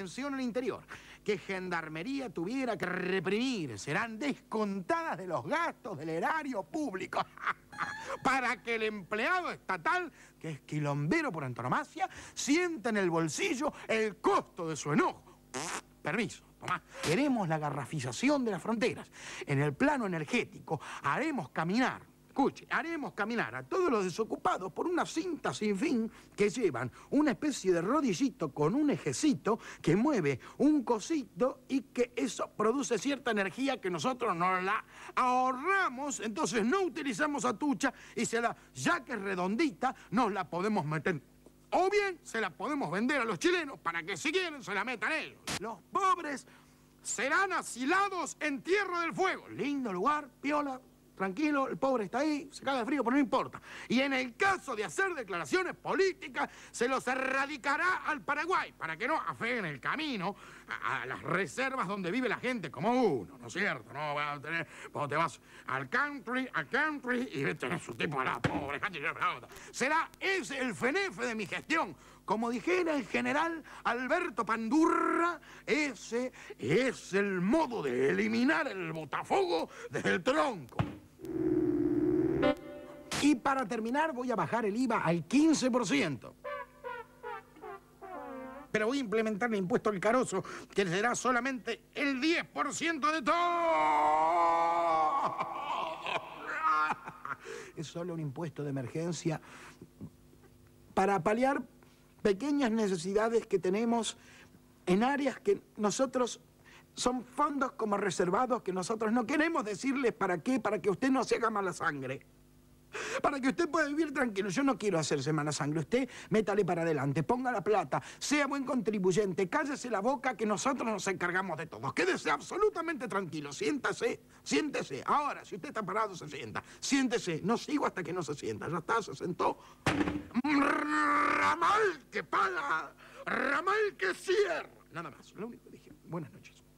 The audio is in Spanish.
atención al interior, que Gendarmería tuviera que reprimir, serán descontadas de los gastos del erario público para que el empleado estatal, que es quilombero por antonomasia, sienta en el bolsillo el costo de su enojo. Permiso. Queremos la garrafización de las fronteras. En el plano energético haremos caminar, escuche, haremos caminar a todos los desocupados por una cinta sin fin que llevan una especie de rodillito con un ejecito que mueve un cosito y que eso produce cierta energía que nosotros no la ahorramos, entonces no utilizamos atucha y ya que es redondita, nos la podemos meter. O bien se la podemos vender a los chilenos para que si quieren se la metan ellos. Los pobres serán asilados en Tierra del Fuego. Lindo lugar, piola, tranquilo, el pobre está ahí, se caga de frío, pero no importa. Y en el caso de hacer declaraciones políticas, se los erradicará al Paraguay para que no afeen el camino a las reservas donde vive la gente como uno, ¿no es cierto? No vas a tener, cuando te vas al country, y tenés un tipo a la pobre gente. Será ese el fenefe de mi gestión. Como dijera el general Alberto Pandurra, ese es el modo de eliminar el botafuego desde el tronco. Y para terminar voy a bajar el IVA al 15%. Pero voy a implementar el impuesto al carozo, que será solamente el 10% de todo. Es solo un impuesto de emergencia para paliar pequeñas necesidades que tenemos en áreas que nosotros son fondos como reservados que nosotros no queremos decirles para qué, para que usted no se haga mala sangre. Para que usted pueda vivir tranquilo. Yo no quiero hacerse mala sangre. Usted métale para adelante, ponga la plata, sea buen contribuyente, cállese la boca que nosotros nos encargamos de todo. Quédese absolutamente tranquilo, siéntase, siéntese. Ahora, si usted está parado, se sienta. Siéntese, no sigo hasta que no se sienta. Ya está, se sentó. Ramal que paga, ramal que cierra. Nada más, lo único que dije. Buenas noches.